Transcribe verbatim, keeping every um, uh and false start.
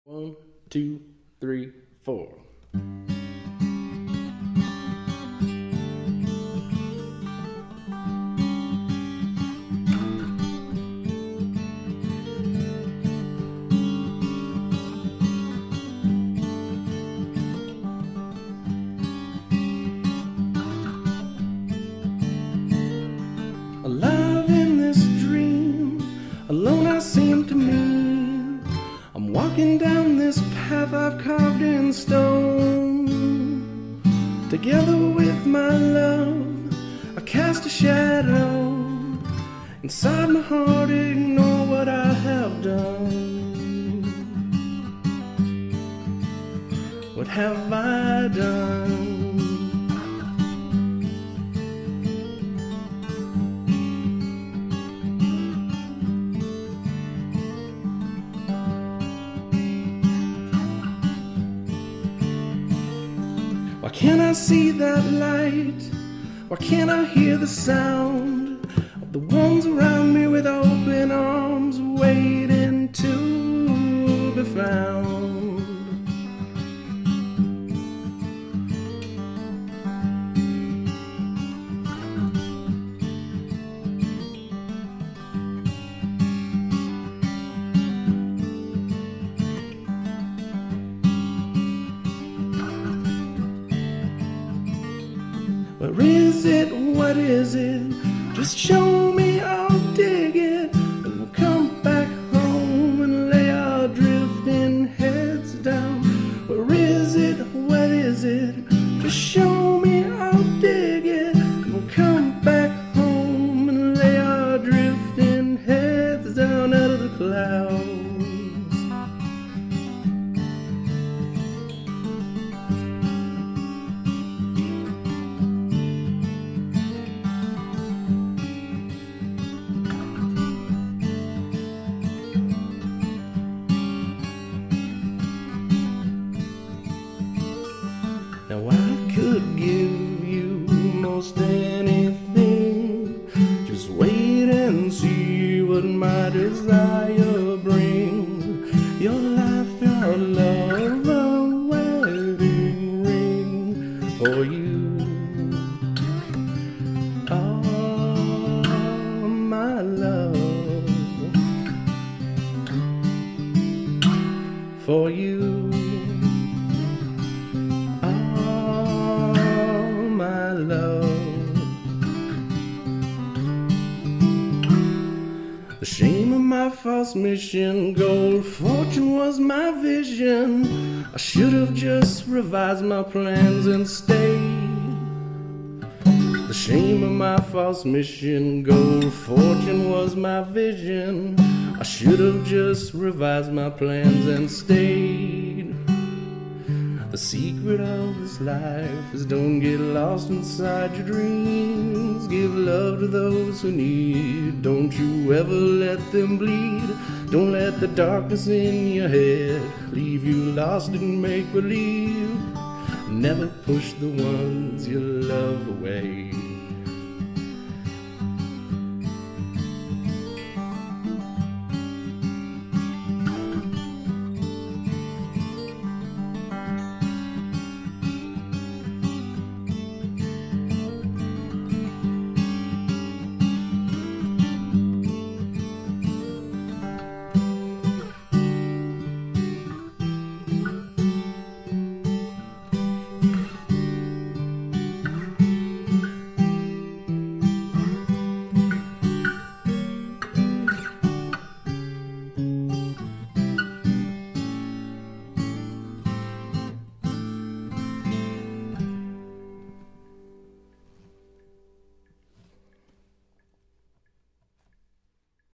One, two, three, four. Alive in this dream, alone I seem to me. I'm walking down this path I've carved in stone. Together with my love, I cast a shadow. Inside my heart, ignore what I have done. What have I done? Why can't I see that light? Why can't I hear the sound of the ones around me with open arms waiting to be found? Where is it? What is it? Just show me, I'll dig it. And we'll come back home and lay our drifting heads down. Where is it? What is it? Just show me, I'll dig it. And we'll come back home and lay our drifting heads down out of the clouds. Now I could give you most anything. Just wait and see what my desire brings. Your life, your love, a wedding ring for you. Oh, my love, for you. The shame of my false mission, gold fortune was my vision. I should have just revised my plans and stayed. The shame of my false mission, gold fortune was my vision. I should have just revised my plans and stayed. The secret of this life is don't get lost inside your dreams. Give love to those who need. Don't you ever let them bleed. Don't let the darkness in your head leave you lost in make-believe. Never push the ones you love away.